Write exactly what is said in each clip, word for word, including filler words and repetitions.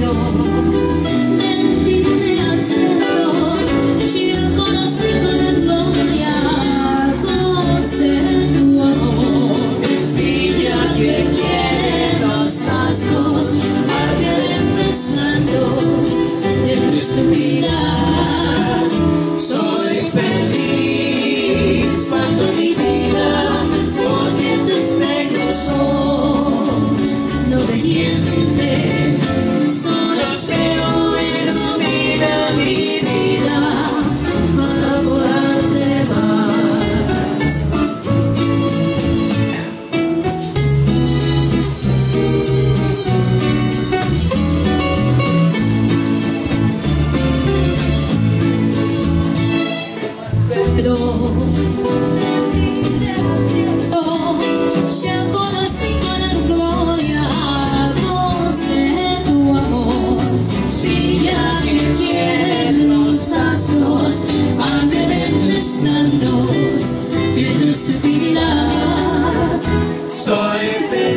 Ya conocí con gloria algo de tu amor, brilla que quieren los astros, ángeles resplandores, vientos suspiras. Soy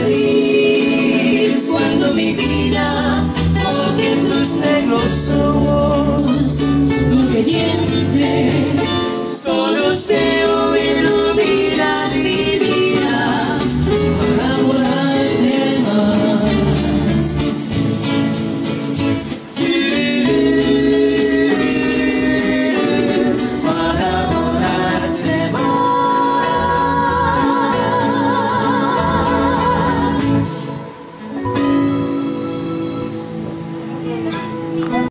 feliz cuando mi vida, porque tus negros ojos, obediente, solo